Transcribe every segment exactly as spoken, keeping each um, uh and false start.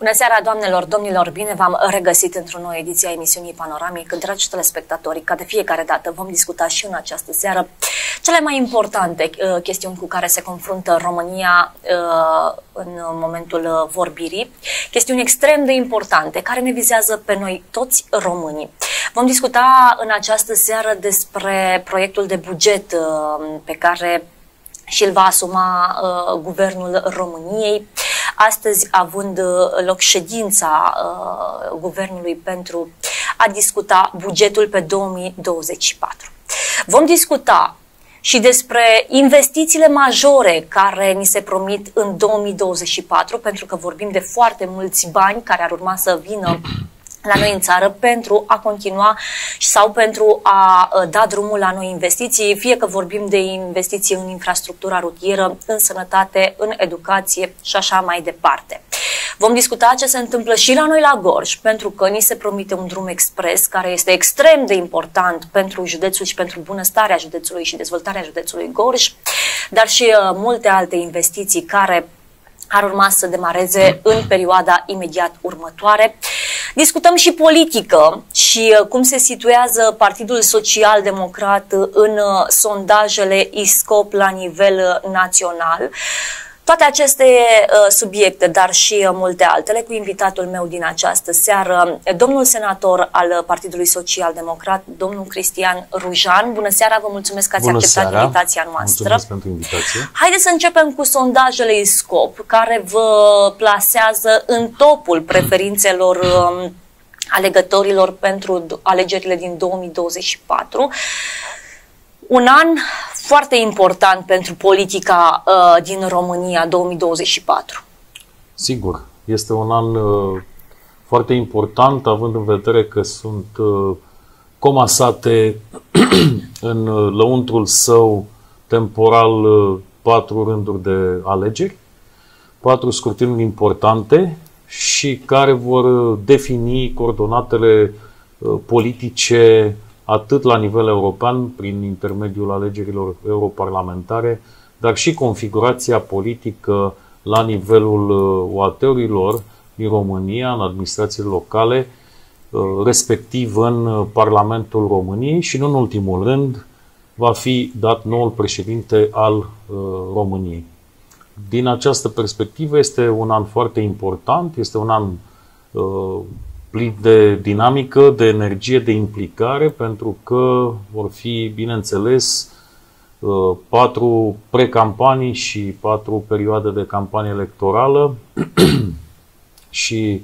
Bună seara, doamnelor, domnilor, bine v-am regăsit într-o nouă ediție a emisiunii Panoramic. Dragi telespectatori, ca de fiecare dată vom discuta și în această seară cele mai importante uh, chestiuni cu care se confruntă România uh, în momentul vorbirii. Chestiuni extrem de importante care ne vizează pe noi toți românii. Vom discuta în această seară despre proiectul de buget uh, pe care și îl va asuma uh, Guvernul României. Astăzi, având loc ședința uh, Guvernului pentru a discuta bugetul pe două mii douăzeci și patru. Vom discuta și despre investițiile majore care ni se promit în două mii douăzeci și patru, pentru că vorbim de foarte mulți bani care ar urma să vină la noi în țară pentru a continua sau pentru a da drumul la noi investiții, fie că vorbim de investiții în infrastructura rutieră, în sănătate, în educație și așa mai departe. Vom discuta ce se întâmplă și la noi la Gorj, pentru că ni se promite un drum expres care este extrem de important pentru județul și pentru bunăstarea județului și dezvoltarea județului Gorj, dar și uh, multe alte investiții care ar urma să demareze în perioada imediat următoare. Discutăm și politică și cum se situează Partidul Social Democrat în sondajele I S C O P la nivel național. Toate aceste uh, subiecte, dar și uh, multe altele, cu invitatul meu din această seară, domnul senator al Partidului Social Democrat, domnul Cristian Rujan. Bună seara, vă mulțumesc că ați Bună acceptat seara. invitația noastră. Mulțumesc pentru invitație. Haideți să începem cu sondajele I S C O P, care vă plasează în topul preferințelor uh, alegătorilor pentru alegerile din două mii douăzeci și patru. Un an foarte important pentru politica uh, din România, două mii douăzeci și patru. Sigur, este un an uh, foarte important, având în vedere că sunt uh, comasate în uh, lăuntrul său temporal uh, patru rânduri de alegeri, patru scrutinuri importante și care vor defini coordonatele uh, politice atât la nivel european, prin intermediul alegerilor europarlamentare, dar și configurația politică la nivelul O A T-urilor din România, în administrațiile locale, respectiv în Parlamentul României și, nu în ultimul rând, va fi dat noul președinte al României. Din această perspectivă este un an foarte important, este un an plin de dinamică, de energie, de implicare, pentru că vor fi, bineînțeles, patru precampanii și patru perioade de campanie electorală și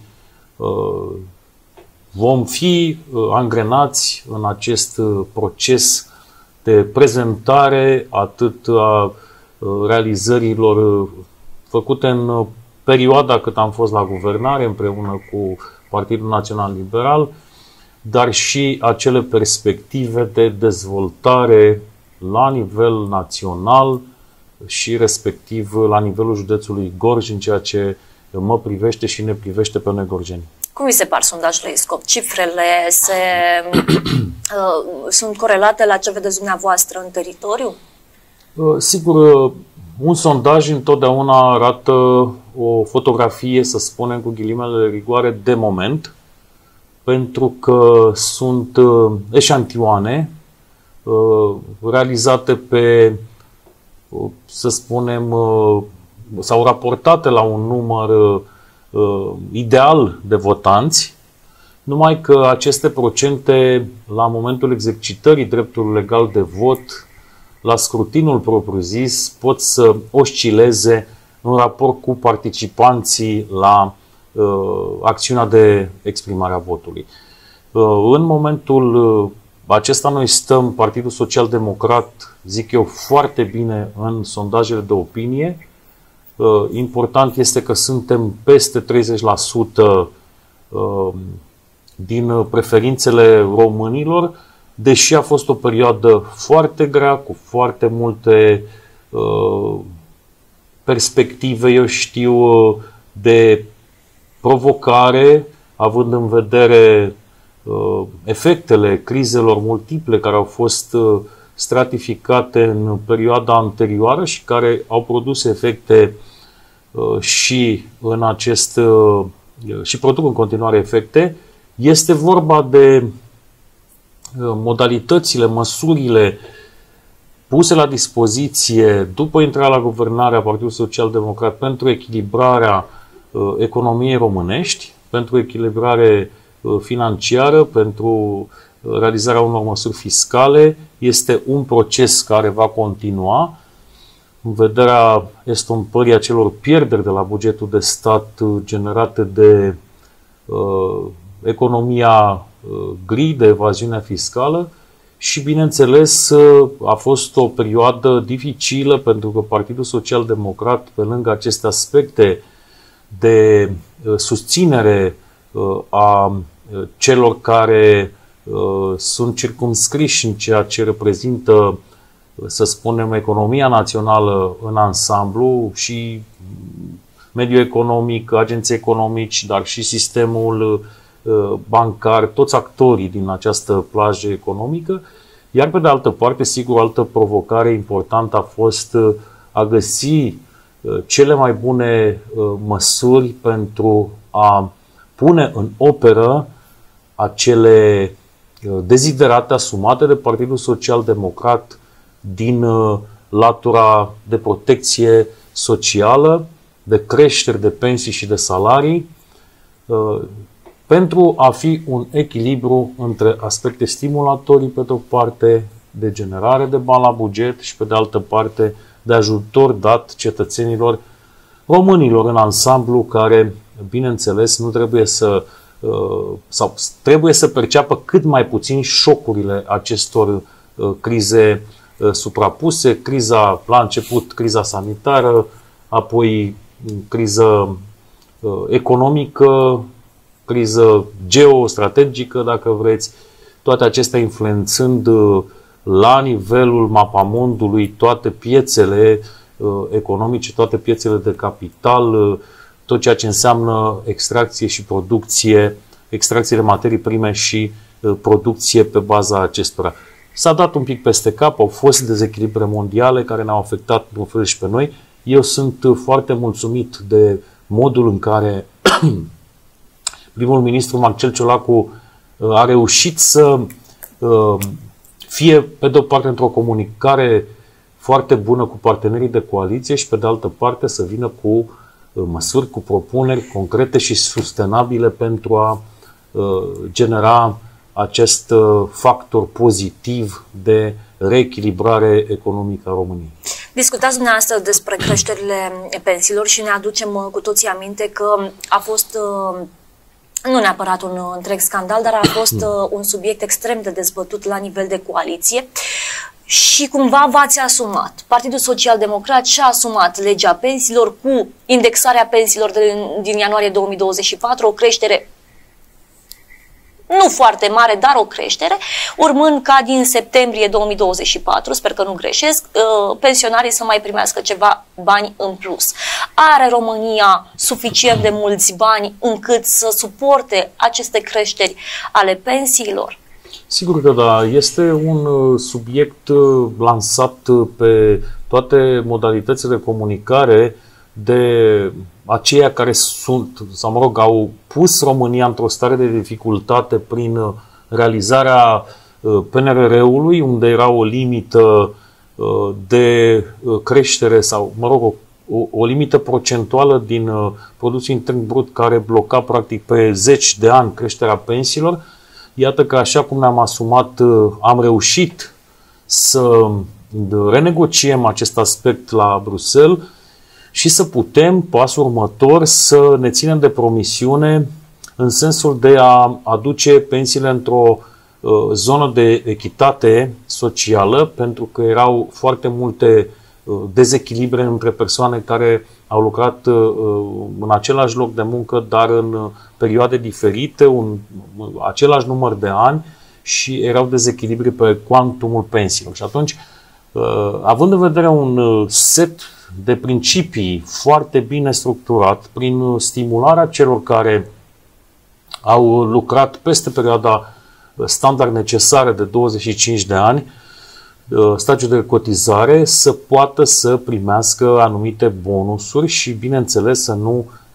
vom fi angrenați în acest proces de prezentare atât a realizărilor făcute în perioada cât am fost la guvernare împreună cu Partidul Național Liberal, dar și acele perspective de dezvoltare la nivel național și respectiv la nivelul județului Gorj, în ceea ce mă privește și ne privește pe noi gorjeni. Cum vi se par sondajele I S C O P? Cifrele se, uh, sunt corelate la ce vedeți dumneavoastră în teritoriu? Uh, sigur, un sondaj întotdeauna arată o fotografie, să spunem cu ghilimele de rigoare, de moment, pentru că sunt eșantioane realizate pe, să spunem, sau raportate la un număr ideal de votanți, numai că aceste procente, la momentul exercitării dreptului legal de vot, la scrutinul propriu-zis, pot să oscileze în raport cu participanții la uh, acțiunea de exprimare a votului. Uh, în momentul uh, acesta noi stăm, Partidul Social Democrat, zic eu, foarte bine în sondajele de opinie. Uh, important este că suntem peste treizeci la sută uh, din preferințele românilor, deși a fost o perioadă foarte grea, cu foarte multe uh, perspective, eu știu, de provocare, având în vedere uh, efectele crizelor multiple care au fost uh, stratificate în perioada anterioară și care au produs efecte uh, și în acest uh, și produc în continuare efecte. Este vorba de modalitățile, măsurile puse la dispoziție după intrarea la guvernare a Partidului Social Democrat pentru echilibrarea uh, economiei românești, pentru echilibrare uh, financiară, pentru uh, realizarea unor măsuri fiscale. Este un proces care va continua în vederea estompării acelor pierderi de la bugetul de stat uh, generate de uh, economia uh, gri, de evaziunea fiscală. Și, bineînțeles, a fost o perioadă dificilă pentru că Partidul Social Democrat, pe lângă aceste aspecte de susținere a celor care sunt circumscriși în ceea ce reprezintă, să spunem, economia națională în ansamblu și mediul economic, agenții economici, dar și sistemul bancar, toți actorii din această plajă economică, iar pe de altă parte, sigur, o altă provocare importantă a fost a găsi cele mai bune măsuri pentru a pune în operă acele deziderate asumate de Partidul Social Democrat din latura de protecție socială, de creșteri de pensii și de salarii, pentru a fi un echilibru între aspecte stimulatorii pe de o parte, de generare de bani la buget și pe de altă parte de ajutor dat cetățenilor românilor în ansamblu care, bineînțeles, nu trebuie să sau trebuie să perceapă cât mai puțin șocurile acestor crize suprapuse, criza la început, criza sanitară, apoi criza economică, criză geostrategică, dacă vreți, toate acestea influențând la nivelul mapamondului toate piețele economice, toate piețele de capital, tot ceea ce înseamnă extracție și producție, extracție de materii prime și producție pe baza acestora. S-a dat un pic peste cap, au fost dezechilibre mondiale care ne-au afectat în fel și pe noi. Eu sunt foarte mulțumit de modul în care primul ministru Marcel Ciolacu a reușit să fie, pe de o parte, într-o comunicare foarte bună cu partenerii de coaliție și, pe de altă parte, să vină cu măsuri, cu propuneri concrete și sustenabile pentru a genera acest factor pozitiv de reechilibrare economică a României. Discutați dumneavoastră despre creșterile pensiilor și ne aducem cu toții aminte că a fost nu neapărat un întreg scandal, dar a fost un subiect extrem de dezbătut la nivel de coaliție și cumva v-ați asumat. Partidul Social Democrat și-a asumat legea pensiilor cu indexarea pensiilor de, din ianuarie două mii douăzeci și patru, o creștere nu foarte mare, dar o creștere, urmând ca din septembrie două mii douăzeci și patru, sper că nu greșesc, pensionarii să mai primească ceva bani în plus. Are România suficient de mulți bani încât să suporte aceste creșteri ale pensiilor? Sigur că da, este un subiect lansat pe toate modalitățile de comunicare de aceia care sunt, sau mă rog, au pus România într-o stare de dificultate prin realizarea P N R R-ului, unde era o limită de creștere sau, mă rog, o, o limită procentuală din produsul intern brut care bloca practic pe zeci de ani creșterea pensiilor. Iată că așa cum ne-am asumat, am reușit să renegociem acest aspect la Bruxelles și să putem, pasul următor, să ne ținem de promisiune în sensul de a aduce pensiile într-o uh, zonă de echitate socială, pentru că erau foarte multe uh, dezechilibre între persoane care au lucrat uh, în același loc de muncă, dar în uh, perioade diferite, un uh, același număr de ani și erau dezechilibre pe cuantumul pensiilor. Și atunci, uh, având în vedere un uh, set de principii foarte bine structurat, prin stimularea celor care au lucrat peste perioada standard necesară de douăzeci și cinci de ani, stagiul de cotizare, să poată să primească anumite bonusuri și, bineînțeles, să nu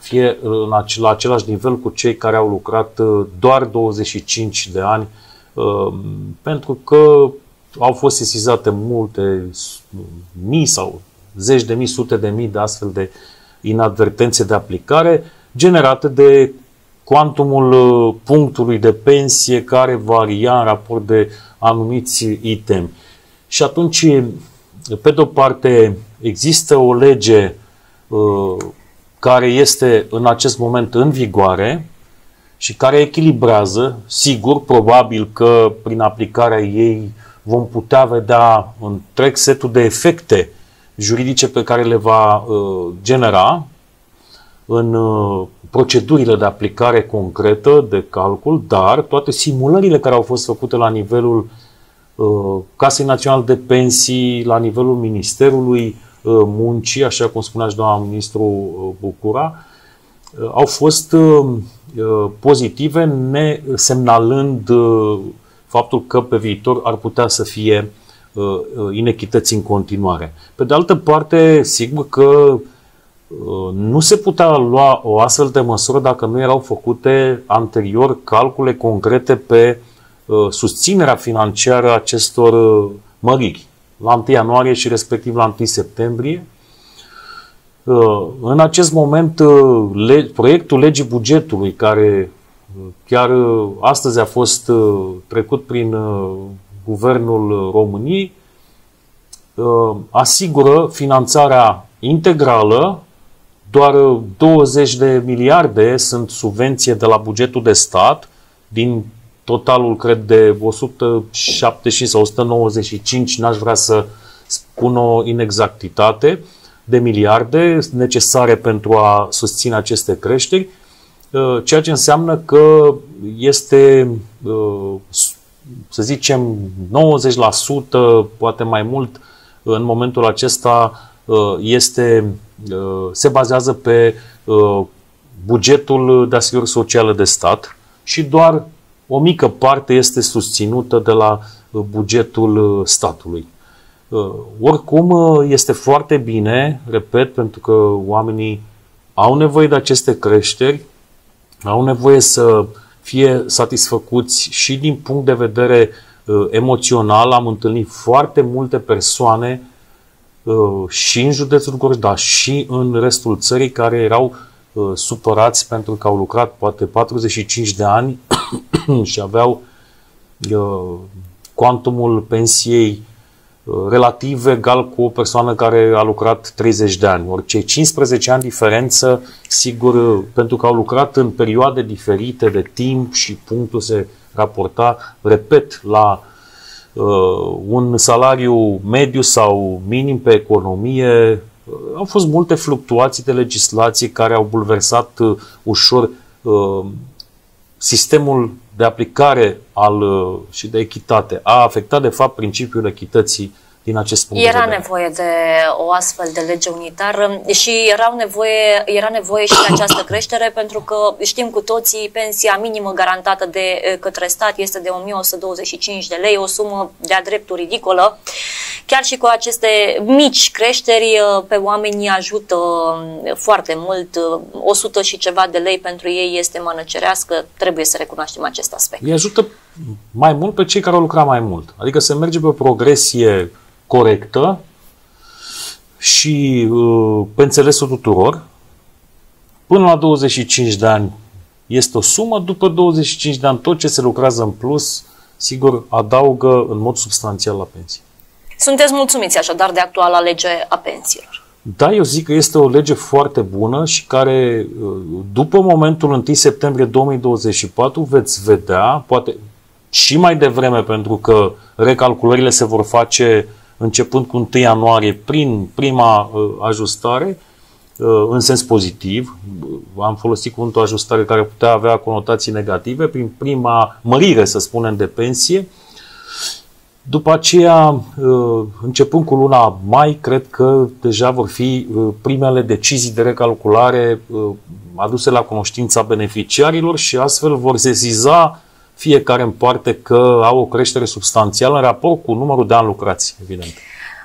fie la același nivel cu cei care au lucrat doar douăzeci și cinci de ani, pentru că au fost sesizate multe mii sau zeci de mii, sute de mii de astfel de inadvertențe de aplicare generate de cuantumul punctului de pensie care varia în raport de anumiți itemi. Și atunci, pe de-o parte, există o lege uh, care este în acest moment în vigoare și care echilibrează, sigur, probabil că prin aplicarea ei vom putea vedea întreg setul de efecte juridice pe care le va uh, genera în uh, procedurile de aplicare concretă de calcul, dar toate simulările care au fost făcute la nivelul uh, Casei Naționale de Pensii, la nivelul Ministerului uh, Muncii, așa cum spunea și doamna ministru uh, Bucura, uh, au fost uh, pozitive, ne semnalând uh, faptul că pe viitor ar putea să fie uh, inechități în continuare. Pe de altă parte, sigur că nu se putea lua o astfel de măsură dacă nu erau făcute anterior calcule concrete pe uh, susținerea financiară a acestor uh, măriri la întâi ianuarie și respectiv la întâi septembrie. Uh, în acest moment, uh, le, proiectul legii bugetului, care uh, chiar uh, astăzi a fost uh, trecut prin uh, Guvernul României, uh, asigură finanțarea integrală. Doar douăzeci de miliarde sunt subvenție de la bugetul de stat, din totalul, cred, de o sută șaptezeci și cinci sau o sută nouăzeci și cinci, n-aș vrea să spun o inexactitate, de miliarde necesare pentru a susține aceste creșteri, ceea ce înseamnă că este, să zicem, nouăzeci la sută, poate mai mult, în momentul acesta este, se bazează pe bugetul de asigurări sociale de stat și doar o mică parte este susținută de la bugetul statului. Oricum, este foarte bine, repet, pentru că oamenii au nevoie de aceste creșteri, au nevoie să fie satisfăcuți și din punct de vedere emoțional. Am întâlnit foarte multe persoane și în județul Gorj, dar și în restul țării, care erau uh, supărați pentru că au lucrat poate patruzeci și cinci de ani și aveau uh, cuantumul pensiei uh, relativ egal cu o persoană care a lucrat treizeci de ani. Ori cei cincisprezece ani diferență, sigur, uh, pentru că au lucrat în perioade diferite de timp și punctul se raporta, repet, la Uh, un salariu mediu sau minim pe economie. Uh, au fost multe fluctuații de legislație care au bulversat uh, ușor uh, sistemul de aplicare al, uh, și de echitate. A afectat, de fapt, principiul echității din acest punct era de vedere. nevoie de o astfel de lege unitară și era nevoie, era nevoie și de această creștere, pentru că știm cu toții, pensia minimă garantată de către stat este de o mie o sută douăzeci și cinci de lei, o sumă de-a dreptul ridicolă. Chiar și cu aceste mici creșteri, pe oamenii ajută foarte mult. o sută și ceva de lei pentru ei este mână cerească, trebuie să recunoaștem acest aspect. Îi ajută mai mult pe cei care au lucrat mai mult. Adică se merge pe o progresie corectă și uh, pe înțelesul tuturor. Până la douăzeci și cinci de ani este o sumă, după douăzeci și cinci de ani tot ce se lucrează în plus, sigur, adaugă în mod substanțial la pensie. Sunteți mulțumiți așadar de actuala lege a pensiilor? Da, eu zic că este o lege foarte bună și care, după momentul întâi septembrie două mii douăzeci și patru, veți vedea, poate și mai devreme, pentru că recalculările se vor face începând cu întâi ianuarie prin prima uh, ajustare, uh, în sens pozitiv. Am folosit cuvântul ajustare care putea avea conotații negative, prin prima mărire, să spunem, de pensie. După aceea, uh, începând cu luna mai, cred că deja vor fi uh, primele decizii de recalculare uh, aduse la cunoștința beneficiarilor și astfel vor sesiza fiecare în parte că au o creștere substanțială în raport cu numărul de ani lucrați, evident.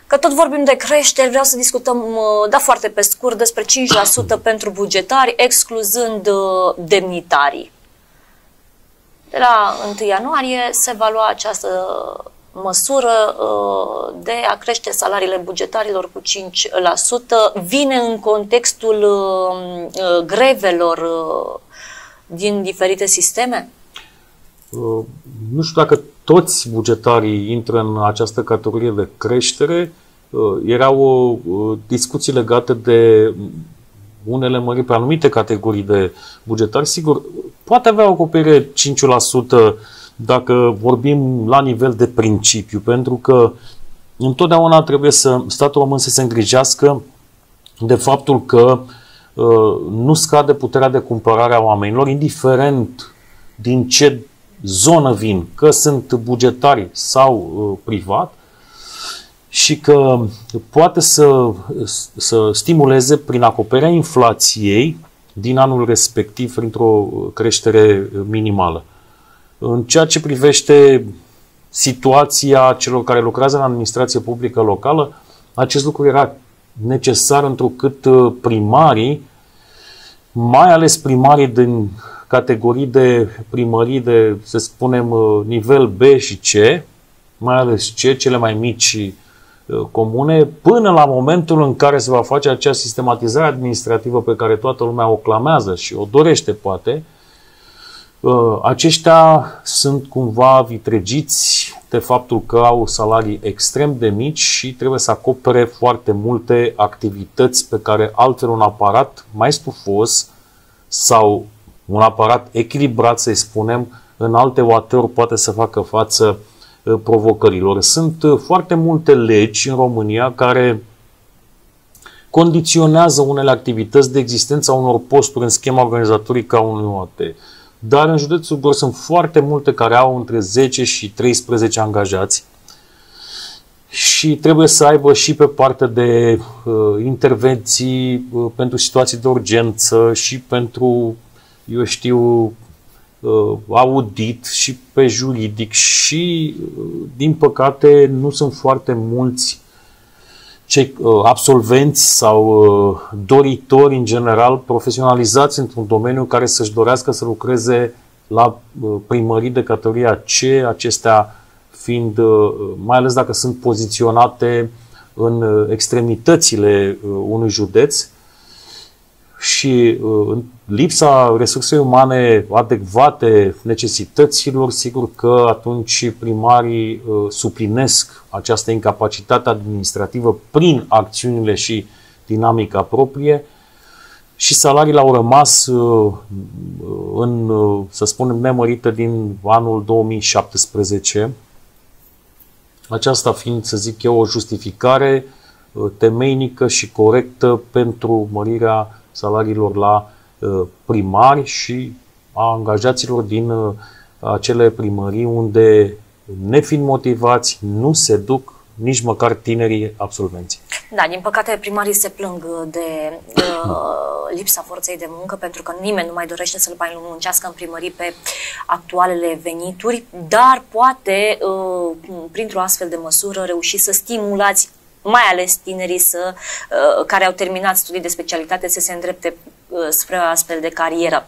Că tot vorbim de creșteri, vreau să discutăm, da, foarte pe scurt, despre cinci la sută pentru bugetari, excluzând demnitarii. De la întâi ianuarie se va lua această măsură de a crește salariile bugetarilor cu cinci la sută. Vine în contextul grevelor din diferite sisteme? Nu știu dacă toți bugetarii intră în această categorie de creștere. Erau discuții legate de unele măriri pe anumite categorii de bugetari. Sigur, poate avea o acoperire cinci la sută dacă vorbim la nivel de principiu, pentru că întotdeauna trebuie să statul român să se îngrijească de faptul că uh, nu scade puterea de cumpărare a oamenilor, indiferent din ce zonă vin, că sunt bugetari sau uh, privat, și că poate să, să stimuleze prin acoperirea inflației din anul respectiv printr-o creștere minimală. În ceea ce privește situația celor care lucrează în administrație publică locală, acest lucru era necesar întrucât primarii, mai ales primarii din categorii de primării de, să spunem, nivel B și C, mai ales C, cele mai mici comune, până la momentul în care se va face acea sistematizare administrativă pe care toată lumea o clamează și o dorește, poate, aceștia sunt cumva vitregiți de faptul că au salarii extrem de mici și trebuie să acopere foarte multe activități pe care altfel un aparat mai stufos sau un aparat echilibrat, să-i spunem, în alte oateuri poate să facă față provocărilor. Sunt foarte multe legi în România care condiționează unele activități de existența unor posturi în schema organizatorică a unui O A T. Dar în județul Gorj sunt foarte multe care au între zece și treisprezece angajați și trebuie să aibă și pe partea de uh, intervenții uh, pentru situații de urgență și pentru, eu știu, uh, audit și pe juridic și, uh, din păcate, nu sunt foarte mulți cei uh, absolvenți sau uh, doritori, în general, profesionalizați într-un domeniu care să-și dorească să lucreze la uh, primării de categoria C, acestea fiind, uh, mai ales dacă sunt poziționate în uh, extremitățile uh, unui județ, și uh, lipsa resursei umane adecvate necesităților, sigur că atunci primarii uh, suplinesc această incapacitate administrativă prin acțiunile și dinamica proprie și salariile au rămas uh, în, uh, să spunem, nemărită din anul două mii șaptesprezece. Aceasta fiind, să zic eu, o justificare uh, temeinică și corectă pentru mărirea salariilor la uh, primari și a angajaților din uh, acele primării unde, nefiind motivați, nu se duc nici măcar tinerii absolvenți. Da, din păcate primarii se plâng de uh, lipsa forței de muncă, pentru că nimeni nu mai dorește să-l mai muncească în primării pe actualele venituri, dar poate, uh, printr-o astfel de măsură, reuși să stimulați mai ales tinerii să, uh, care au terminat studii de specialitate să se îndrepte uh, spre o astfel de carieră.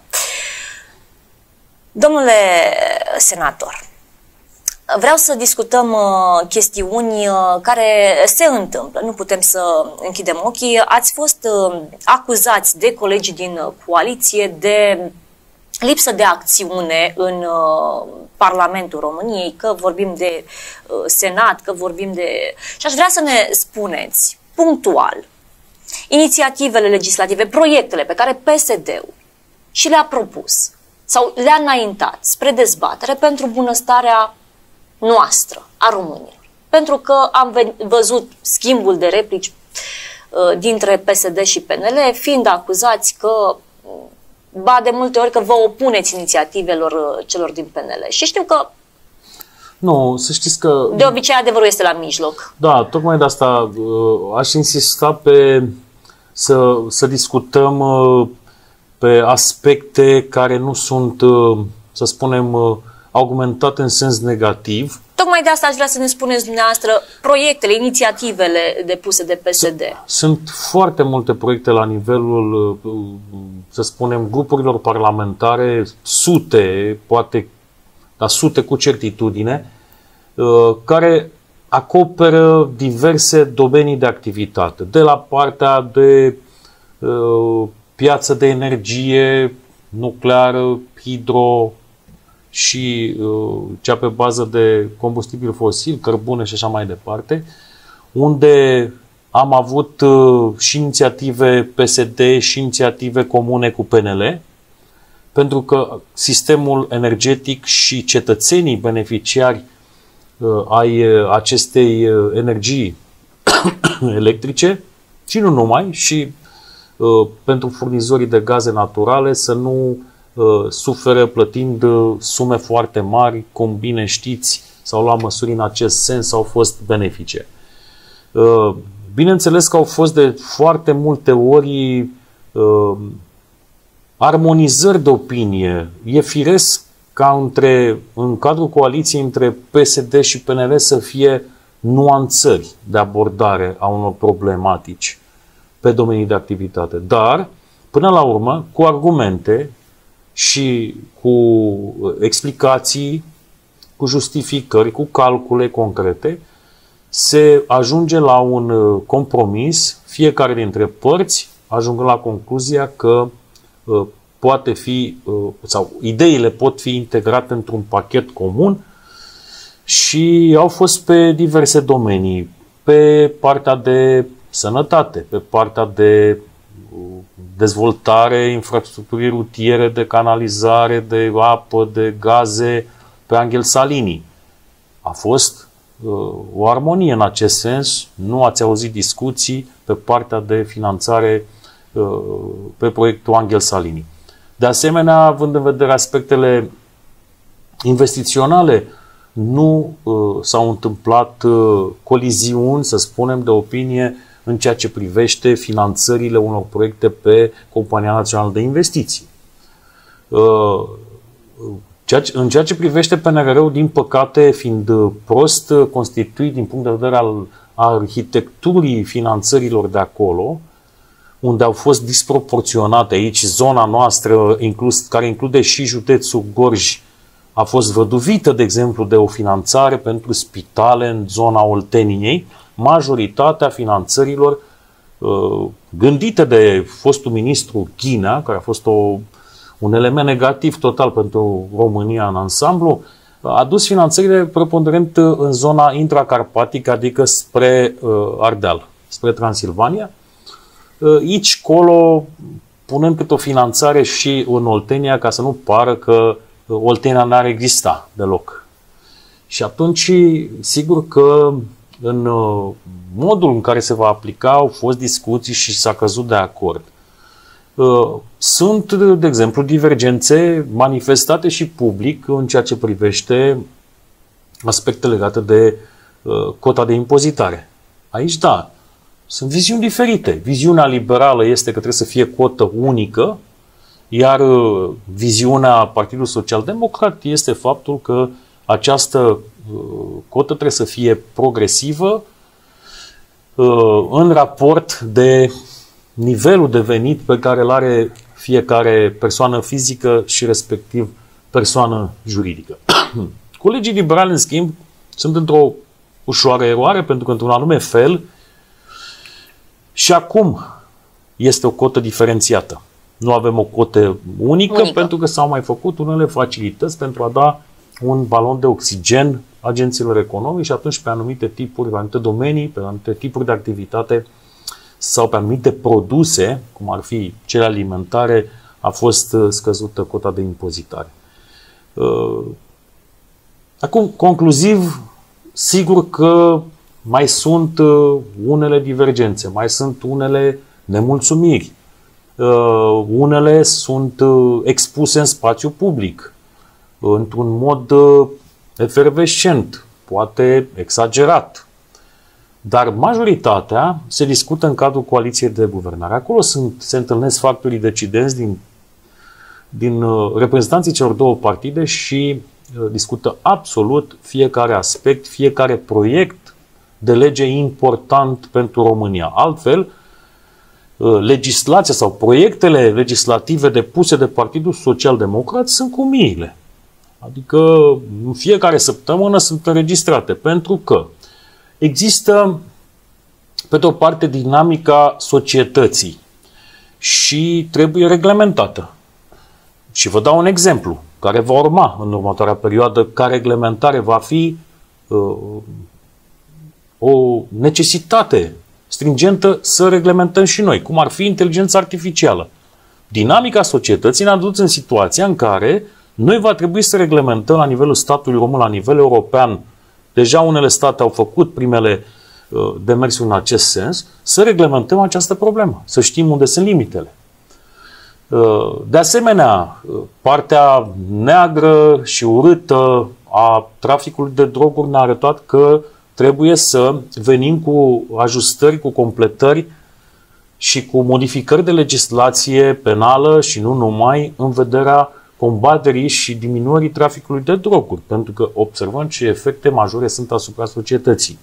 Domnule senator, vreau să discutăm uh, chestiuni uh, care se întâmplă, nu putem să închidem ochii. Ați fost uh, acuzați de colegii din uh, coaliție de lipsă de acțiune în uh, Parlamentul României, că vorbim de uh, Senat, că vorbim de... Și aș vrea să ne spuneți punctual inițiativele legislative, proiectele pe care P S D-ul și le-a propus sau le-a înaintat spre dezbatere pentru bunăstarea noastră, a românilor. Pentru că am văzut schimbul de replici uh, dintre P S D și P N L, fiind acuzați că ba de multe ori că vă opuneți inițiativelor celor din P N L. Și știu că nu, să știți că de obicei adevărul este la mijloc. Da, tocmai de asta aș insista pe să, să discutăm pe aspecte care nu sunt, să spunem, augmentate în sens negativ. Tocmai de asta aș vrea să ne spuneți dumneavoastră proiectele, inițiativele depuse de P S D. Sunt foarte multe proiecte la nivelul, să spunem, grupurilor parlamentare, sute, poate, dar sute cu certitudine, care acoperă diverse domenii de activitate. De la partea de piață de energie nucleară, hidro, și uh, cea pe bază de combustibil fosil, cărbune și așa mai departe, unde am avut uh, și inițiative P S D și inițiative comune cu P N L, pentru că sistemul energetic și cetățenii beneficiari uh, ai uh, acestei uh, energii electrice, și nu numai, și uh, pentru furnizorii de gaze naturale să nu suferă plătind sume foarte mari, cum bine știți, s-au luat măsuri în acest sens, au fost benefice. Bineînțeles că au fost de foarte multe ori armonizări de opinie. E firesc ca între, în cadrul coaliției între P S D și P N L să fie nuanțări de abordare a unor problematici pe domenii de activitate. Dar, până la urmă, cu argumente și cu explicații, cu justificări, cu calcule concrete, se ajunge la un compromis, fiecare dintre părți ajungă la concluzia că uh, poate fi, uh, sau ideile pot fi integrate într-un pachet comun și au fost pe diverse domenii, pe partea de sănătate, pe partea de dezvoltare, infrastructurii rutiere, de canalizare, de apă, de gaze, pe Angel Salini. A fost uh, o armonie în acest sens, nu ați auzit discuții pe partea de finanțare uh, pe proiectul Angel Salini. De asemenea, având în vedere aspectele investiționale, nu uh, s-au întâmplat uh, coliziuni, să spunem, de opinie în ceea ce privește finanțările unor proiecte pe Compania Națională de Investiții. În ceea ce privește P N R R-ul, din păcate, fiind prost constituit din punct de vedere al arhitecturii finanțărilor de acolo, unde au fost disproporționate aici, zona noastră, inclus, care include și județul Gorj, a fost văduvită, de exemplu, de o finanțare pentru spitale în zona Olteniei. Majoritatea finanțărilor uh, gândite de fostul ministru Ghinea, care a fost o, un element negativ total pentru România în ansamblu, a dus finanțările preponderent în zona intracarpatică, adică spre uh, Ardeal, spre Transilvania. Uh, aici, colo, punând câte o finanțare și în Oltenia, ca să nu pară că Oltenia n-ar exista deloc. Și atunci, sigur că în modul în care se va aplica au fost discuții și s-a căzut de acord. Sunt, de exemplu, divergențe manifestate și public în ceea ce privește aspecte legate de cota de impozitare. Aici, da, sunt viziuni diferite. Viziunea liberală este că trebuie să fie cotă unică, iar viziunea Partidului Social Democrat este faptul că această cotă trebuie să fie progresivă în raport de nivelul de venit pe care îl are fiecare persoană fizică și respectiv persoană juridică. Colegii liberali, în schimb, sunt într-o ușoară eroare, pentru că într-un anume fel și acum este o cotă diferențiată. Nu avem o cotă unică, unică. Pentru că s-au mai făcut unele facilități pentru a da un balon de oxigen agenților economici și atunci pe anumite tipuri, pe anumite domenii, pe anumite tipuri de activitate sau pe anumite produse, cum ar fi cele alimentare, a fost scăzută cota de impozitare. Acum, concluziv, sigur că mai sunt unele divergențe, mai sunt unele nemulțumiri. Unele sunt expuse în spațiu public într-un mod efervescent, poate exagerat. Dar majoritatea se discută în cadrul coaliției de guvernare. Acolo sunt, se întâlnesc factorii decidenți din, din reprezentanții celor două partide și discută absolut fiecare aspect, fiecare proiect de lege important pentru România. Altfel, legislația sau proiectele legislative depuse de Partidul Social Democrat sunt cu miile. Adică în fiecare săptămână sunt înregistrate, pentru că există, pe de o parte, dinamica societății și trebuie reglementată. Și vă dau un exemplu care va urma în următoarea perioadă, ca reglementare va fi uh, o necesitate stringentă să reglementăm și noi, cum ar fi inteligența artificială. Dinamica societății ne-a dus în situația în care noi va trebui să reglementăm la nivelul statului român, la nivel european. Deja unele state au făcut primele uh, demersuri în acest sens, să reglementăm această problemă, să știm unde sunt limitele. Uh, de asemenea, partea neagră și urâtă a traficului de droguri ne-a arătat că trebuie să venim cu ajustări, cu completări și cu modificări de legislație penală și nu numai, în vederea combaterii și diminuării traficului de droguri, pentru că observăm ce efecte majore sunt asupra societății.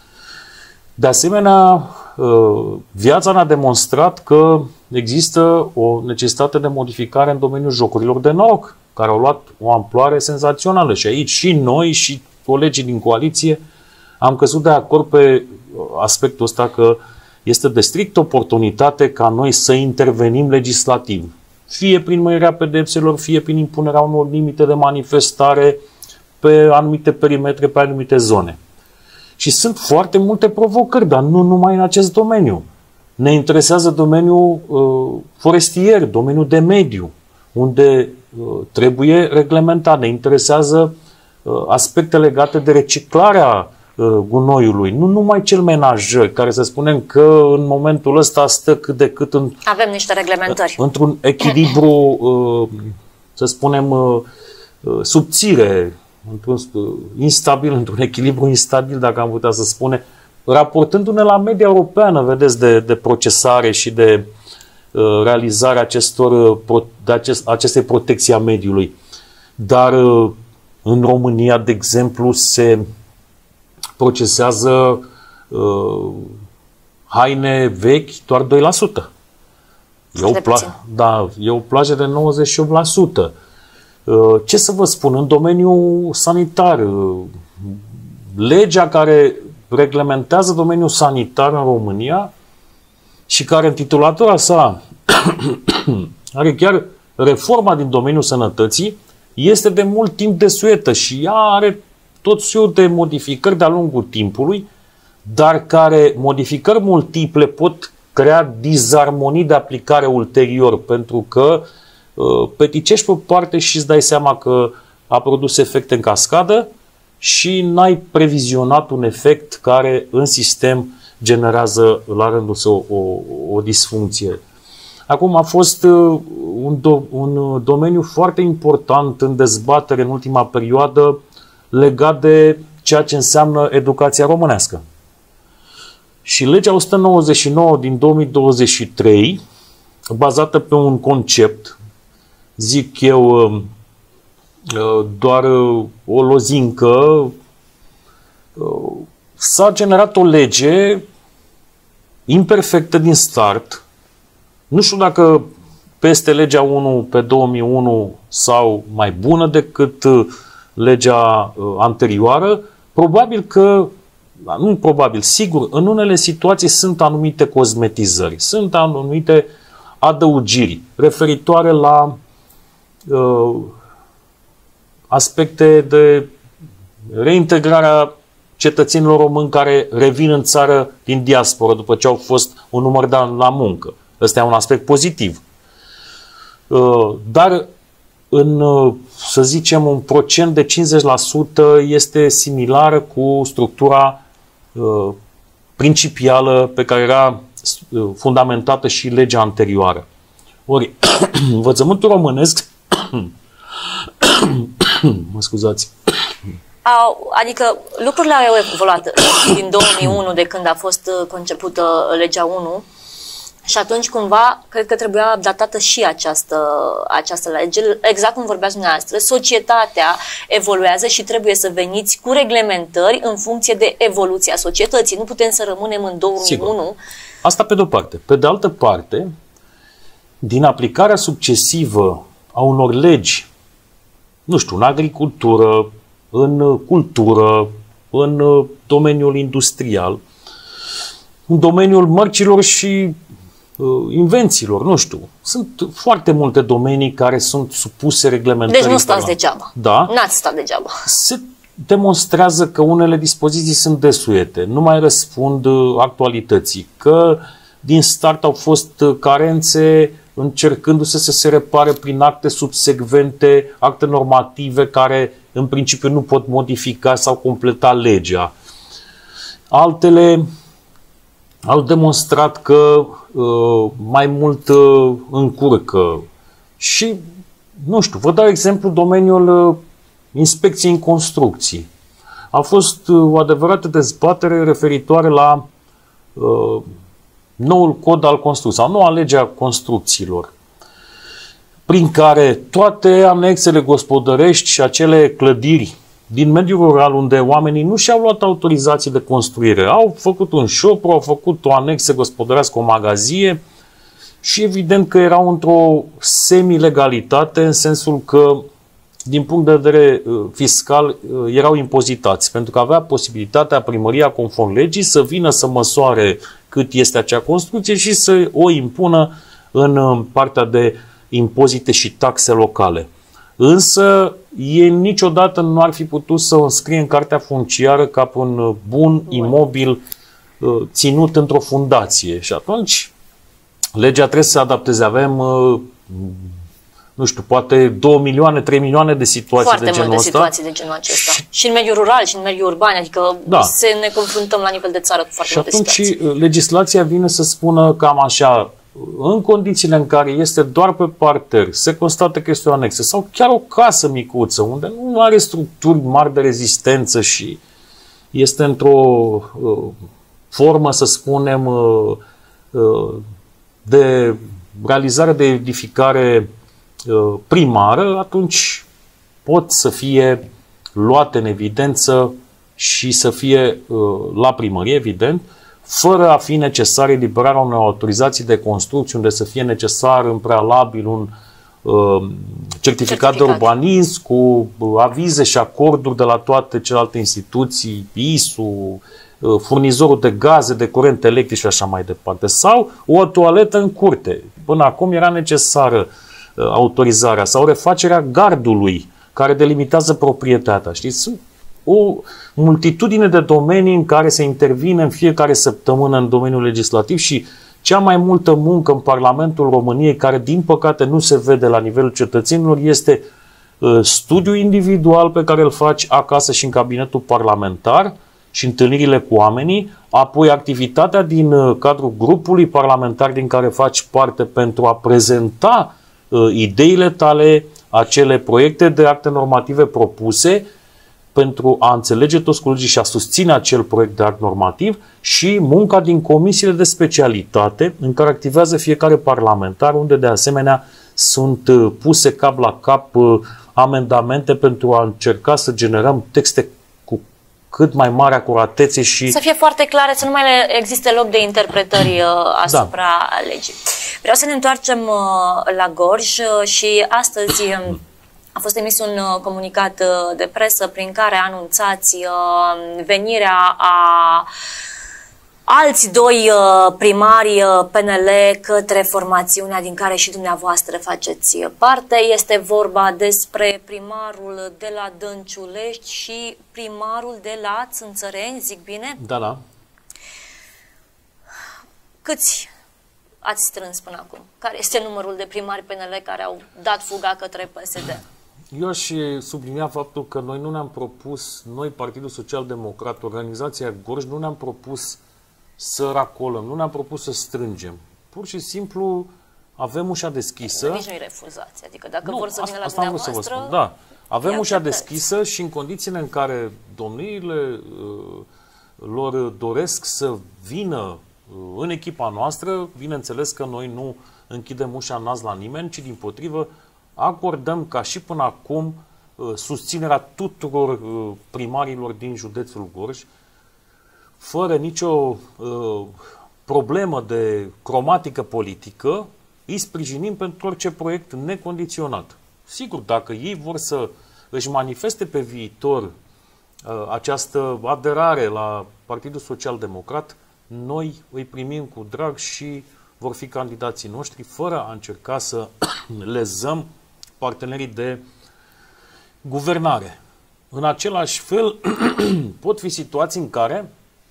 De asemenea, viața ne-a demonstrat că există o necesitate de modificare în domeniul jocurilor de noroc, care au luat o amploare senzațională și aici și noi și colegii din coaliție am căzut de acord pe aspectul ăsta că este de strict oportunitate ca noi să intervenim legislativ. Fie prin mărirea pedepselor, fie prin impunerea unor limite de manifestare pe anumite perimetre, pe anumite zone. Și sunt foarte multe provocări, dar nu numai în acest domeniu. Ne interesează domeniul uh, forestier, domeniul de mediu, unde uh, trebuie reglementat. Ne interesează uh, aspecte legate de reciclarea gunoiului, nu numai cel menajăr, care să spunem că în momentul ăsta stă cât de cât în, avem niște reglementări. Într-un echilibru, să spunem, subțire, într-un instabil, într-un echilibru instabil, dacă am putea să spune, raportându-ne la media europeană, vedeți, de, de procesare și de realizarea acestor, de acest, acestei protecții a mediului. Dar în România, de exemplu, se procesează uh, haine vechi doar doi la sută. E o, pla- da, e o plajă de nouăzeci și opt la sută. Uh, ce să vă spun? În domeniul sanitar, uh, legea care reglementează domeniul sanitar în România și care în titulatura sa are chiar reforma din domeniul sănătății, este de mult timp desuetă și ea are tot soiul de modificări de-a lungul timpului, dar care modificări multiple pot crea dizarmonii de aplicare ulterior, pentru că uh, peticești pe o parte și îți dai seama că a produs efecte în cascadă și n-ai previzionat un efect care în sistem generează la rândul său o, o, o disfuncție. Acum a fost uh, un, do, un domeniu foarte important în dezbatere în ultima perioadă, legat de ceea ce înseamnă educația românească. Și legea o sută nouăzeci și nouă din două mii douăzeci și trei, bazată pe un concept, zic eu, doar o lozincă, s-a generat o lege imperfectă din start. Nu știu dacă peste legea unu pe două mii unu sau mai bună decât legea anterioară, probabil că, nu probabil, sigur, în unele situații sunt anumite cosmetizări, sunt anumite adăugiri referitoare la uh, aspecte de reintegrarea cetățenilor români care revin în țară din diasporă după ce au fost un număr de ani la muncă. Ăsta e un aspect pozitiv. Uh, dar în, să zicem, un procent de cincizeci la sută este similară cu structura uh, principială pe care era uh, fundamentată și legea anterioară. Ori, învățământul românesc, mă scuzați, Au, adică lucrurile au evoluat din două mii unu, de când a fost concepută legea unu. Și atunci, cumva, cred că trebuia adaptată și această, această lege. Exact cum vorbeați dumneavoastră, societatea evoluează și trebuie să veniți cu reglementări în funcție de evoluția societății. Nu putem să rămânem în două mii unu. Sigur. Asta pe de-o parte. Pe de altă parte, din aplicarea succesivă a unor legi, nu știu, în agricultură, în cultură, în domeniul industrial, în domeniul mărcilor și invențiilor, nu știu. Sunt foarte multe domenii care sunt supuse reglementării. Deci nu stați degeaba. Da. N-ați stat degeaba. Se demonstrează că unele dispoziții sunt desuete, nu mai răspund actualității, că din start au fost carențe încercându-se să se repare prin acte subsecvente, acte normative care în principiu nu pot modifica sau completa legea. Altele au demonstrat că uh, mai mult uh, încurcă. Și, nu știu, vă dau exemplu domeniul uh, inspecției în construcții. A fost uh, o adevărată dezbatere referitoare la uh, noul cod al construcției, sau noua lege a construcțiilor, prin care toate anexele gospodărești și acele clădiri din mediul rural unde oamenii nu și-au luat autorizații de construire, au făcut un șopru, au făcut o anexă gospodărească, o magazie și evident că erau într-o semi-legalitate în sensul că din punct de vedere fiscal erau impozitați, pentru că avea posibilitatea primăria conform legii să vină să măsoare cât este acea construcție și să o impună în partea de impozite și taxe locale. Însă ei niciodată nu ar fi putut să o înscrie în cartea funciară ca pe un bun imobil ținut într-o fundație. Și atunci legea trebuie să se adapteze. Avem, nu știu, poate două milioane, trei milioane de situații Foarte de genul multe ăsta. situații de genul acesta. Și, și în mediul rural, și în mediul urban, adică da. se ne confruntăm la nivel de țară cu foarte și multe situații. Și atunci legislația vine să spună cam așa, în condițiile în care este doar pe parter, se constată că este o anexă sau chiar o casă micuță, unde nu are structuri mari de rezistență și este într-o uh, formă, să spunem, uh, uh, de realizare de edificare uh, primară, atunci pot să fie luate în evidență și să fie uh, la primărie, evident, fără a fi necesar eliberarea unei autorizații de construcție, unde să fie necesar în prealabil un uh, certificat, certificat de urbanism cu uh, avize și acorduri de la toate celelalte instituții, I S U, uh, furnizorul de gaze, de curent electric și așa mai departe. Sau o toaletă în curte. Până acum era necesară uh, autorizarea sau refacerea gardului care delimitează proprietatea. Știți? Sunt o multitudine de domenii în care se intervine în fiecare săptămână în domeniul legislativ și cea mai multă muncă în Parlamentul României, care din păcate nu se vede la nivelul cetățenilor, este uh, studiul individual pe care îl faci acasă și în cabinetul parlamentar și întâlnirile cu oamenii, apoi activitatea din uh, cadrul grupului parlamentar din care faci parte pentru a prezenta uh, ideile tale, acele proiecte de acte normative propuse, pentru a înțelege toți colegii și a susține acel proiect de act normativ și munca din comisiile de specialitate în care activează fiecare parlamentar, unde de asemenea sunt puse cap la cap amendamente pentru a încerca să generăm texte cu cât mai mare acuratețe și... Să fie foarte clare, să nu mai existe loc de interpretări asupra da. legii. Vreau să ne întoarcem la Gorj și astăzi... A fost emis un comunicat de presă prin care anunțați venirea a alți doi primari P N L către formațiunea din care și dumneavoastră faceți parte. Este vorba despre primarul de la Dănciulești și primarul de la Țânțăreni, zic bine? Da, da. Câți ați strâns până acum? Care este numărul de primari P N L care au dat fuga către P S D? Eu aș sublinia faptul că noi nu ne-am propus, noi, Partidul Social Democrat, organizația Gorj, nu ne-am propus să racolăm, nu ne-am propus să strângem. Pur și simplu avem ușa deschisă. Nici nu-i refuzați, adică dacă nu, vor să vină la asta dumneavoastră... Asta să vă spun, da. Avem ușa deschisă și în condițiile în care domniile uh, lor doresc să vină În echipa noastră, bineînțeles că noi nu închidem ușa în nas la nimeni, ci dimpotrivă acordăm ca și până acum susținerea tuturor primarilor din județul Gorj, fără nicio uh, problemă de cromatică politică, îi sprijinim pentru orice proiect necondiționat. Sigur, dacă ei vor să își manifeste pe viitor uh, această aderare la Partidul Social Democrat, noi îi primim cu drag și vor fi candidații noștri, fără a încerca să lezăm partenerii de guvernare. În același fel, pot fi situații în care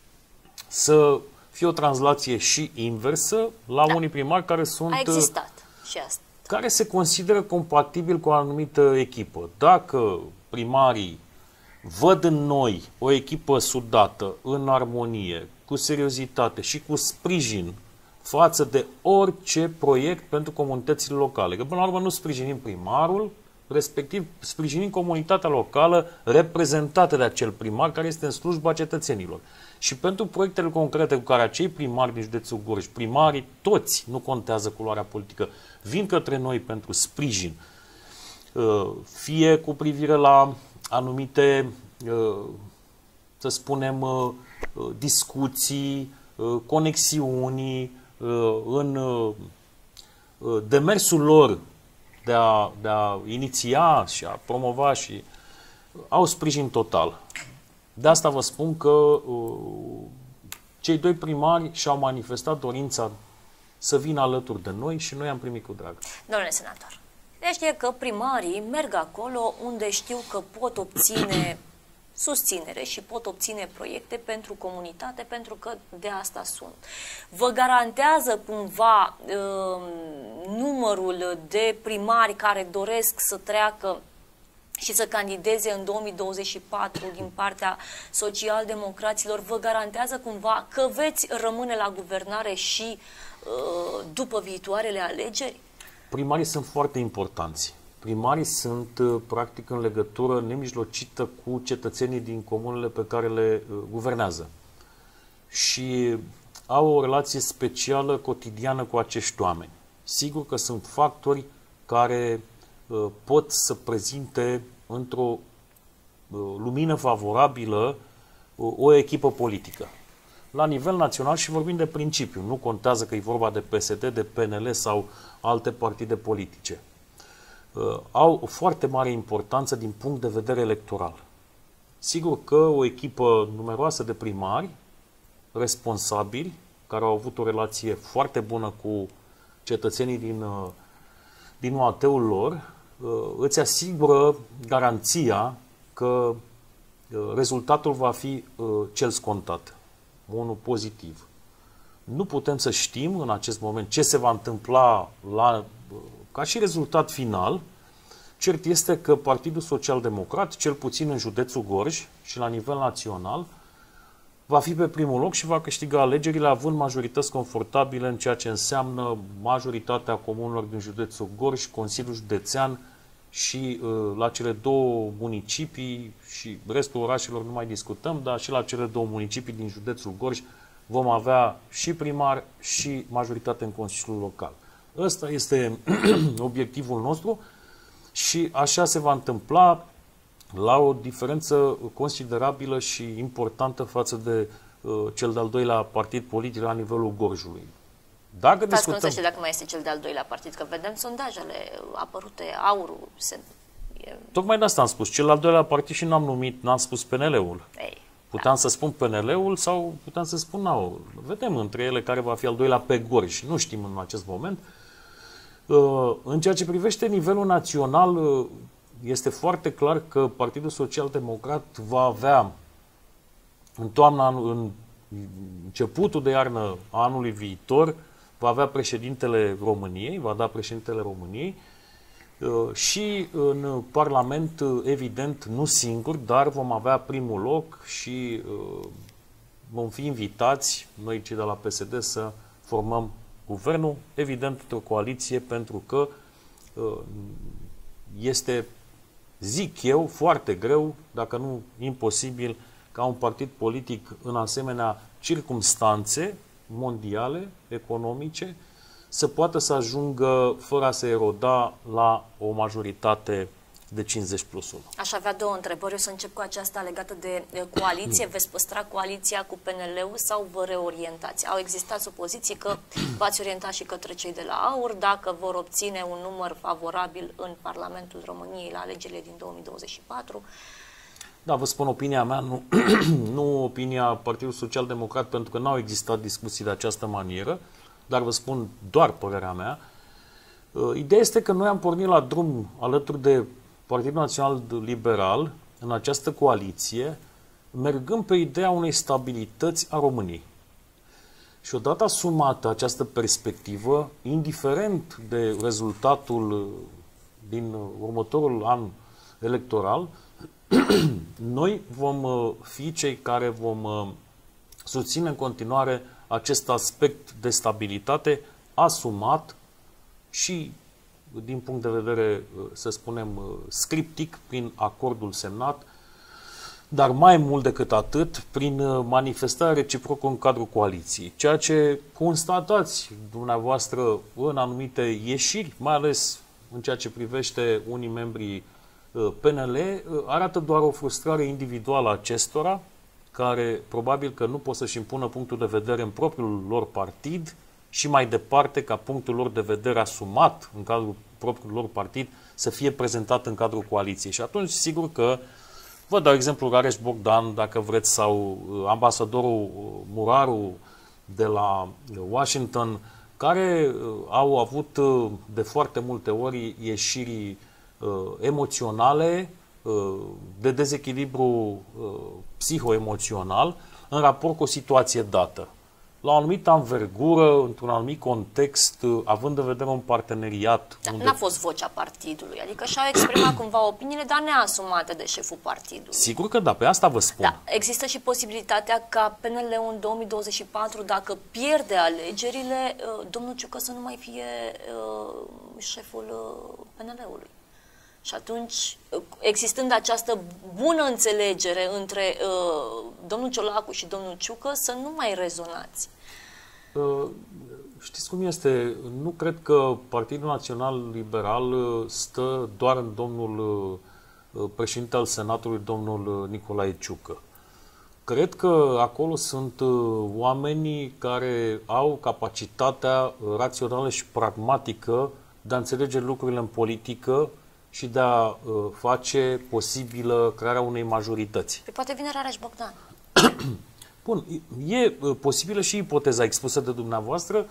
să fie o translație și inversă la da. unii primari care sunt... A existat și asta. Care se consideră compatibil cu o anumită echipă. Dacă primarii văd în noi o echipă sudată, în armonie, cu seriozitate și cu sprijin față de orice proiect pentru comunitățile locale. Că până la urmă nu sprijinim primarul, respectiv sprijinim comunitatea locală reprezentată de acel primar care este în slujba cetățenilor. Și pentru proiectele concrete cu care acei primari din județul Gorj, primarii toți, nu contează culoarea politică, vin către noi pentru sprijin, fie cu privire la anumite, să spunem, discuții, conexiuni, în demersul lor de a, de a iniția și a promova și au sprijin total. De asta vă spun că uh, cei doi primari și-au manifestat dorința să vină alături de noi și noi am primit cu drag. Domnule senator, știe că primarii merg acolo unde știu că pot obține susținere și pot obține proiecte pentru comunitate, pentru că de asta sunt. Vă garantează cumva uh, numărul de primari care doresc să treacă și să candideze în două mii douăzeci și patru din partea social-democraților, vă garantează cumva că veți rămâne la guvernare și uh, după viitoarele alegeri? Primarii sunt foarte importanți. Primarii sunt practic în legătură nemijlocită cu cetățenii din comunele pe care le uh, guvernează. Și au o relație specială, cotidiană cu acești oameni. Sigur că sunt factori care uh, pot să prezinte într-o uh, lumină favorabilă uh, o echipă politică. La nivel național și vorbim de principiu, nu contează că e vorba de P S D, de P N L sau alte partide politice. Uh, au o foarte mare importanță din punct de vedere electoral. Sigur că o echipă numeroasă de primari, responsabili, care au avut o relație foarte bună cu cetățenii din, uh, din U A T-ul lor, îți asigură garanția că rezultatul va fi cel scontat, unul pozitiv. Nu putem să știm în acest moment ce se va întâmpla la, ca și rezultat final. Cert este că Partidul Social Democrat, cel puțin în județul Gorj și la nivel național, va fi pe primul loc și va câștiga alegerile având majorități confortabile în ceea ce înseamnă majoritatea comunelor din județul Gorj, Consiliul Județean și uh, la cele două municipii și restul orașelor nu mai discutăm, dar și la cele două municipii din județul Gorj vom avea și primar și majoritate în Consiliul Local. Ăsta este obiectivul nostru și așa se va întâmpla la o diferență considerabilă și importantă față de uh, cel de-al doilea partid politic la nivelul Gorjului. Dacă discutăm... Stați dacă mai este cel de-al doilea partid, că vedem sondajele apărute, aurul. Se... E... Tocmai de asta am spus. Cel de-al doilea partid și n-am numit, n-am spus P N L-ul. Puteam da. să spun P N L-ul sau puteam să spun aurul. Vedem între ele care va fi al doilea pe Gorj. Nu știm în acest moment. Uh, în ceea ce privește nivelul național, uh, este foarte clar că Partidul Social Democrat va avea în toamna, în începutul de iarnă anului viitor, va avea președintele României, va da președintele României și în Parlament, evident, nu singur, dar vom avea primul loc și vom fi invitați, noi cei de la P S D, să formăm guvernul, evident, într-o coaliție, pentru că este, zic eu, foarte greu, dacă nu imposibil, ca un partid politic în asemenea circumstanțe, mondiale, economice, să poată să ajungă fără a se eroda la o majoritate de cincizeci plus unu. Aș avea două întrebări. Eu să încep cu aceasta legată de coaliție. Veți păstra coaliția cu P N L-ul sau vă reorientați? Au existat supoziții că v-ați orientat și către cei de la AUR dacă vor obține un număr favorabil în Parlamentul României la alegerile din două mii douăzeci și patru. Da, vă spun opinia mea, nu, nu opinia Partidului Social Democrat, pentru că n-au existat discuții de această manieră, dar vă spun doar părerea mea. Ideea este că noi am pornit la drum alături de Partidul Național Liberal în această coaliție, mergând pe ideea unei stabilități a României. Și odată asumată această perspectivă, indiferent de rezultatul din următorul an electoral, noi vom fi cei care vom susține în continuare acest aspect de stabilitate asumat și din punct de vedere, să spunem, scriptic, prin acordul semnat, dar mai mult decât atât, prin manifestarea reciprocă în cadrul coaliției. Ceea ce constatați dumneavoastră în anumite ieșiri, mai ales în ceea ce privește unii membri P N L, arată doar o frustrare individuală a acestora, care probabil că nu pot să-și impună punctul de vedere în propriul lor partid și mai departe ca punctul lor de vedere asumat în cadrul propriul lor partid să fie prezentat în cadrul coaliției. Și atunci, sigur că vă dau exemplu Rareș Bogdan, dacă vreți, sau ambasadorul Muraru de la Washington, care au avut de foarte multe ori ieșiri emoționale, de dezechilibru psihoemoțional în raport cu o situație dată. La o anumită anvergură, într-un anumit context, având în vedere un parteneriat... Da, unde... N-a fost vocea partidului, adică și-au exprimat cumva opiniile, dar neasumate de șeful partidului. Sigur că da, pe asta vă spun. Da, există și posibilitatea ca P N L-ul în două mii douăzeci și patru, dacă pierde alegerile, domnul Ciucă să nu mai fie uh, șeful uh, P N L-ului. Și atunci, existând această bună înțelegere între uh, domnul Ciolacu și domnul Ciucă, să nu mai rezonați. Uh, știți cum este? Nu cred că Partidul Național Liberal stă doar în domnul uh, președinte al Senatului, domnul Nicolae Ciucă. Cred că acolo sunt uh, oamenii care au capacitatea rațională și pragmatică de a înțelege lucrurile în politică și de a uh, face posibilă crearea unei majorități. Păi poate vine Rareș Bogdan. Bun, e uh, posibilă și ipoteza expusă de dumneavoastră,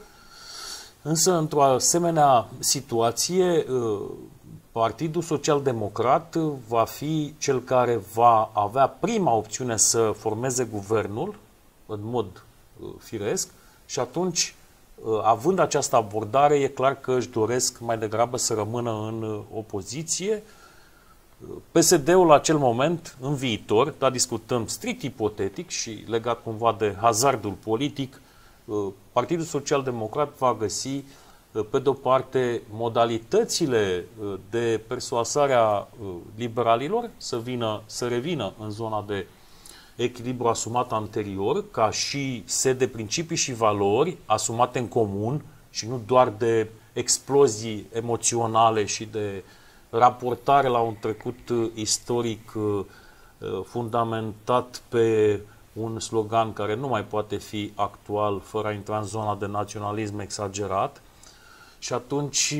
însă într-o asemenea situație, uh, Partidul Social Democrat va fi cel care va avea prima opțiune să formeze guvernul, în mod uh, firesc, și atunci, având această abordare, e clar că își doresc mai degrabă să rămână în opoziție. P S D-ul la acel moment, în viitor, dar discutăm strict ipotetic și legat cumva de hazardul politic, Partidul Social Democrat va găsi, pe de-o parte, modalitățile de persuasare a liberalilor să, vină, să revină în zona de echilibru asumat anterior, ca și set de principii și valori asumate în comun și nu doar de explozii emoționale și de raportare la un trecut istoric fundamentat pe un slogan care nu mai poate fi actual fără a intra în zona de naționalism exagerat. Și atunci,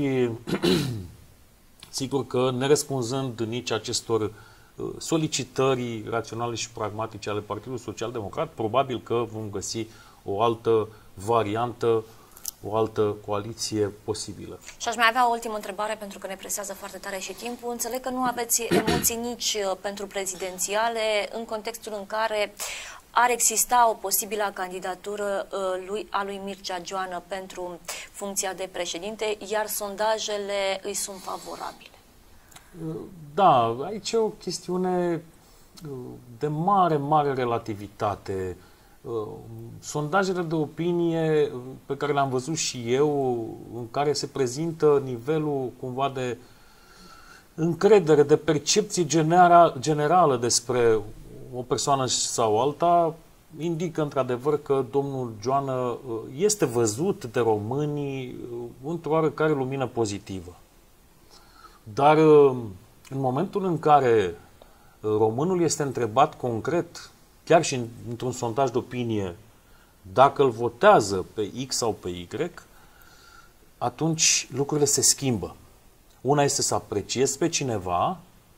sigur că nerespunzând nici acestor solicitării raționale și pragmatice ale Partidului Social Democrat, probabil că vom găsi o altă variantă, o altă coaliție posibilă. Și aș mai avea o ultimă întrebare, pentru că ne presează foarte tare și timpul. Înțeleg că nu aveți emoții nici pentru prezidențiale, în contextul în care ar exista o posibilă candidatură lui, a lui Mircea Joană pentru funcția de președinte, iar sondajele îi sunt favorabile. Da, aici e o chestiune de mare, mare relativitate. Sondajele de opinie pe care le-am văzut și eu, în care se prezintă nivelul cumva de încredere, de percepție generală despre o persoană sau alta, indică într-adevăr că domnul Joană este văzut de românii într-o oarecare lumină pozitivă. Dar în momentul în care românul este întrebat concret, chiar și într-un sondaj de opinie, dacă îl votează pe X sau pe Y, atunci lucrurile se schimbă. Una este să apreciezi pe cineva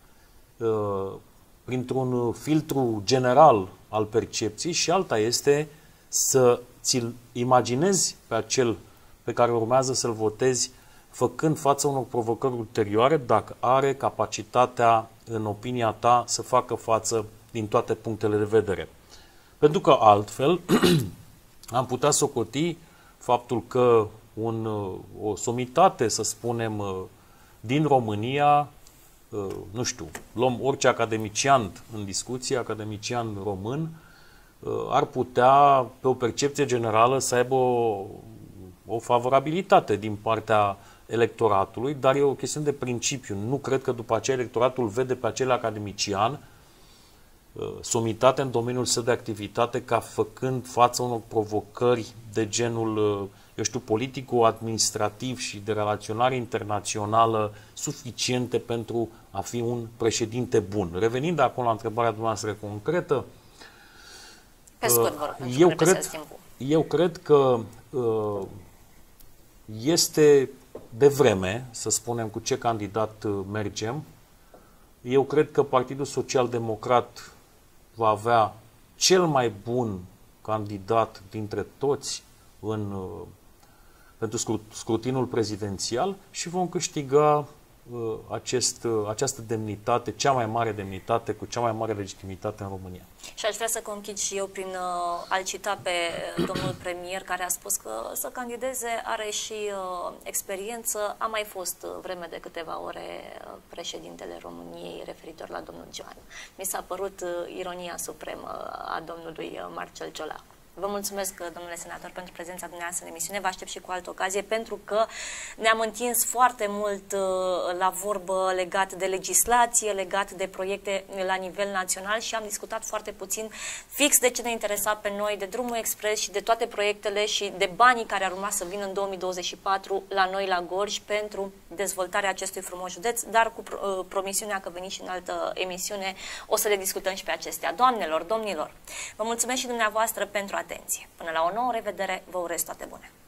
printr-un filtru general al percepției și alta este să ți-l imaginezi pe acel pe care urmează să-l votezi făcând față unor provocări ulterioare, dacă are capacitatea, în opinia ta, să facă față din toate punctele de vedere. Pentru că altfel am putea socoti faptul că un, o somitate, să spunem, din România, nu știu, luăm orice academician în discuție, academician român, ar putea, pe o percepție generală, să aibă o, o favorabilitate din partea electoratului, dar e o chestiune de principiu. Nu cred că după aceea electoratul vede pe acel academician somitate în domeniul său de activitate ca făcând față unor provocări de genul, eu știu, politico-administrativ și de relaționare internațională suficiente pentru a fi un președinte bun. Revenind acum la întrebarea dumneavoastră concretă, pe scurt, vă rog, eu, cred, eu cred că este devreme să spunem cu ce candidat mergem. Eu cred că Partidul Social Democrat va avea cel mai bun candidat dintre toți în, pentru scrutinul prezidențial și vom câștiga acest, această demnitate, cea mai mare demnitate, cu cea mai mare legitimitate în România. Și aș vrea să conchid și eu prin uh, a-l cita pe domnul premier, care a spus că să candideze are și uh, experiență. A mai fost uh, vreme de câteva ore uh, președintele României referitor la domnul Joană. Mi s-a părut uh, ironia supremă a domnului uh, Marcel Ciolacu. Vă mulțumesc, domnule senator, pentru prezența dumneavoastră în emisiune. Vă aștept și cu altă ocazie, pentru că ne-am întins foarte mult uh, la vorbă legat de legislație, legat de proiecte la nivel național și am discutat foarte puțin fix de ce ne interesa pe noi, de Drumul Expres și de toate proiectele și de banii care ar urma să vină în două mii douăzeci și patru la noi la Gorj pentru dezvoltarea acestui frumos județ, dar cu uh, promisiunea că veniți și în altă emisiune o să le discutăm și pe acestea. Doamnelor, domnilor, vă mulțumesc și dumneavoastră pentru atenție. Până la o nouă revedere, vă urez toate bune!